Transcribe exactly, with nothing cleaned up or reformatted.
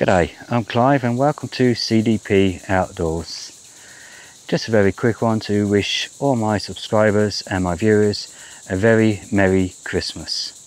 G'day, I'm Clive and welcome to C D P Outdoors. Just a very quick one to wish all my subscribers and my viewers a very Merry Christmas.